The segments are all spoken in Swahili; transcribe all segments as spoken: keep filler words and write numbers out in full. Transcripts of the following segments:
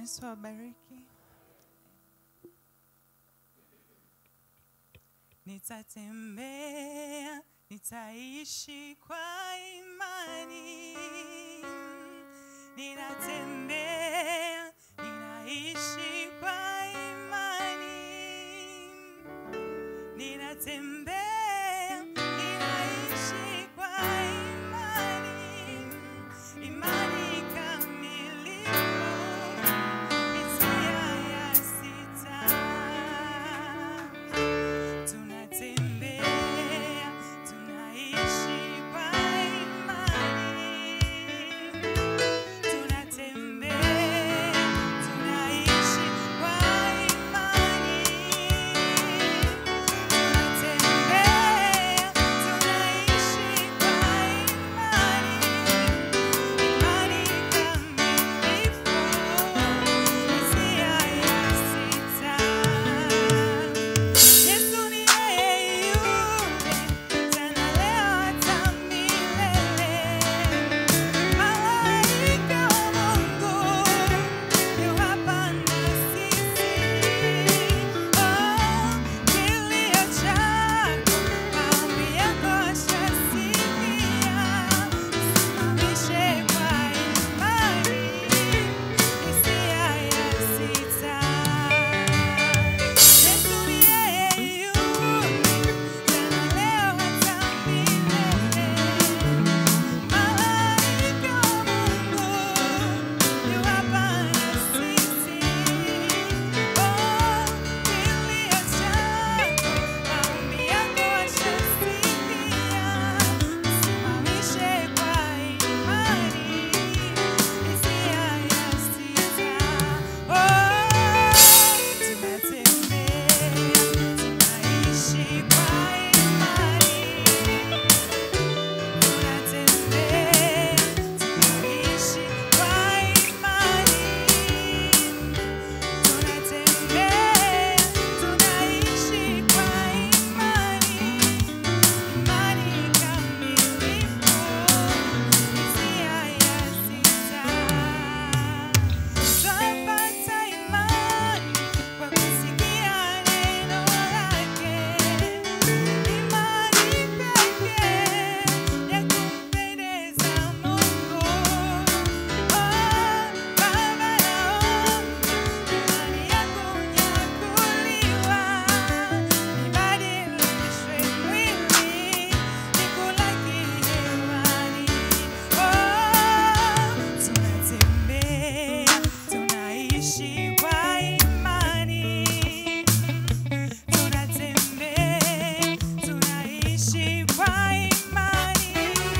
Yesu awabariki. Nitatembea, nitaishi kwa imani. Ninatembea, ninaishi kwa imani. Ninatembea, ninaishi kwa imani. Imani kamilifu, hisia ya sita. Tunatembea, tunaishi kwa imani. Tunatembea, tunaishi kwa imani. Tunatembea, tunaishi kwa imani. Imani kamilifu, hisia ya sita. Yesu ni yeye yule, jana leo hata milele. Malaika wa Mungu yu hapa na sisi. Oh, kilio chako, maombi yako ashasikia. Usimamishe kwa imani, hisia ya sita. Yesu ni yeye yule, jana leo hata milele. Malaika wa Mungu yu hapa na sisi. Oh, kilio chako, maombi yako ashasikia. Usimamishe kwa imani, hisia ya sita. Oh, tunatembea, tunaishi kwa imani. Tunatembea, tunaishi kwa imani. Tunatembea, tunaishi kwa imani. Imani kamilifu, hisia ya sita. Twapata imani kwa kusikia neno lake. Imani pekee ya kumpendeza Mungu. Oh, Baba naomba imani yangu nyakuliwa. Nibadilishwe mwili, nikulaki hewani. Oh, tunatembea, tunaishi kwa imani. Tunatembea, tunaishi kwa imani.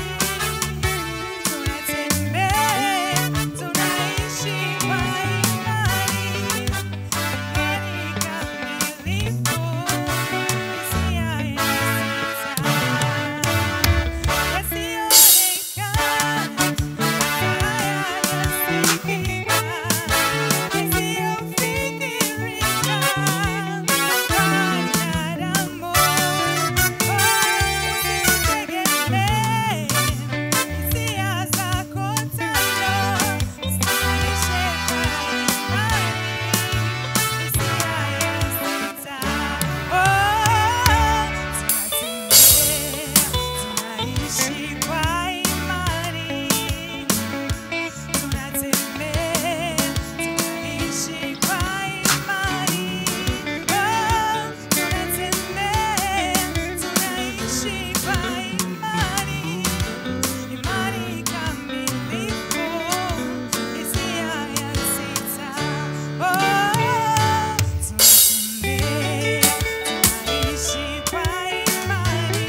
Tunatembea, tunaishi kwa imani. Imani kamilifu, hisia ya sita. Yasiyoonekana, hayajasikika, yasiyofikirika kwa binadamu. Oh, usitegemee hisia zako tano. Usimamishe kwa imani, hisia ya sita. Oh, tunatembea, tunaishi kwa imani. Tunatembea, tunaishi kwa imani. Oh, tunatembea, tunaishi kwa imani. Imani kamilifu, hisia ya sita. Oh, tunatembea, tunaishi kwa imani.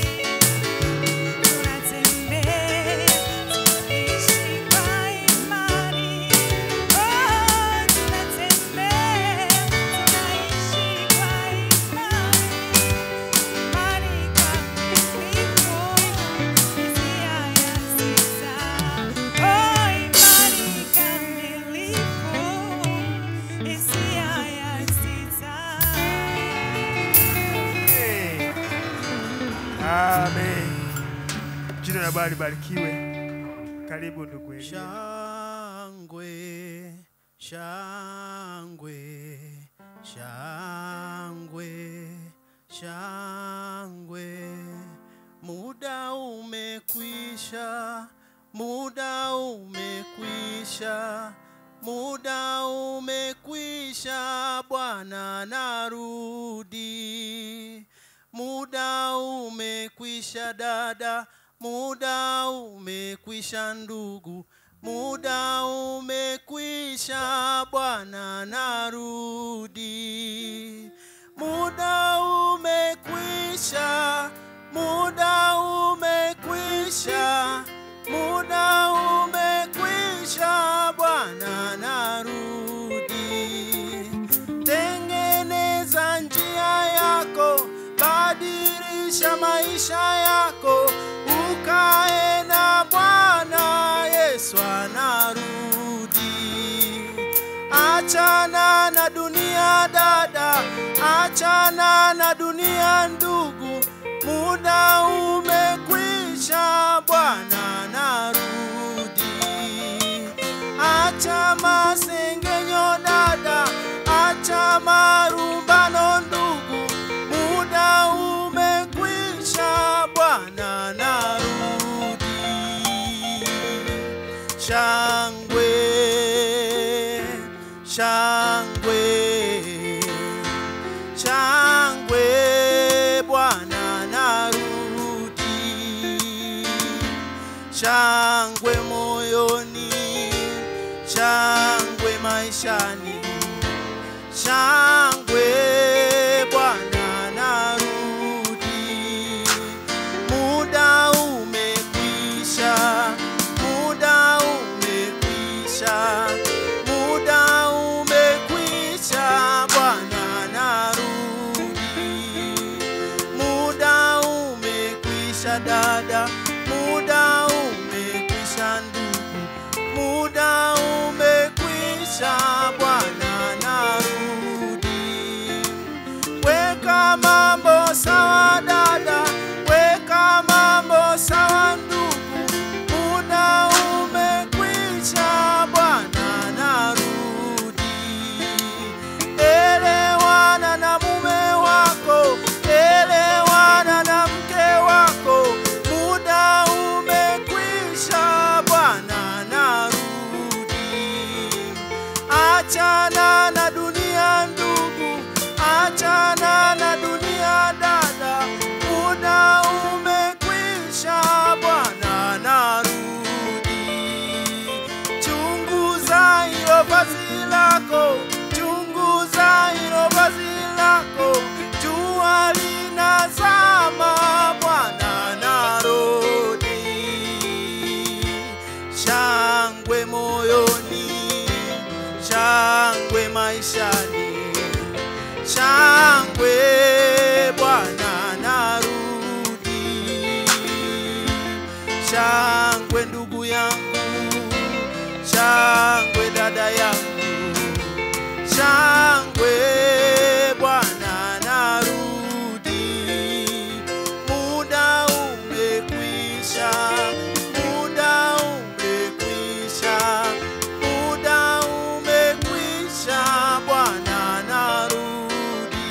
Tunatembea, tunaishi kwa imani. Oh, tunatembea, tunaishi kwa imani. Imani kamilifu, hisia ya sita. Oh, imani kamilifu, hisia ya sita. Amen. Jina la Bwana libarikiwe. Karibu ndugu. Shangwe Shangwe, shangwe, shangwe, muda umekwisha, muda umekwisha, muda umekwisha, Bwana narudi. Muda umekwisha dada, muda umekwisha ndugu, muda umekwisha, Bwana narudi. Muda umekwisha, muda umekwisha, muda umekwisha, Bwana narudi. Tengeneza njia yako, badilisha maisha yako, ukae na Bwana Yesu anarudi. Achana na dunia dada, achana na dunia ndugu, muda umekwisha, Bwana narudi. Acha masengenyo dada, acha marumbano ndugu, muda umekwisha, Bwana narudi. Shangwe, shangwe, shangwe, Bwana narudi. Shangwe moyoni, shangwe maishani, shangwe, Bwana narudi. Muda umekwisha, muda umekwisha, muda umekwisha, Bwana narudi. Muda umekwisha dada, muda umekwisha ndugu, muda umekwisha, Bwana narudi. Weka mambo sawa dada, weka mambo sawa ndugu, muda umekwisha, Bwana narudi. Elewana na mume wako, elewana na mke wako, muda umekwisha, Bwana narudi. Achana na dunia ndugu, achana na dunia dada, muda umekwisha, Bwana narudi. Chunguza hilo vazi lako, chunguza hilo vazi lako, jua linazama, Bwana narudi. Shangwe moyoni, shangwe maishani, shangwe, Bwana narudi. Shangwe ndugu yangu, shangwe dada yangu, shangwe, Bwana narudi. Muda umekwisha, muda umekwisha, muda umekwisha, Bwana narudi.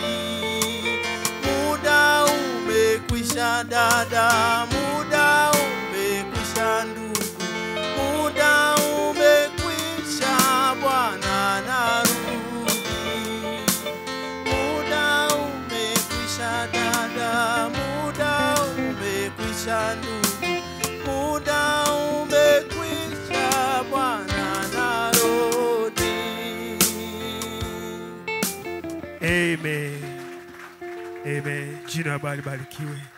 Muda umekwisha dada, muda umekwisha ndugu, muda umekwisha, Bwana narudi. Muda umekwisha dada, muda umekwisha ndugu, muda umekwisha, Bwana narudi. Amen. Amen. Jina la Bwana libarikiwe.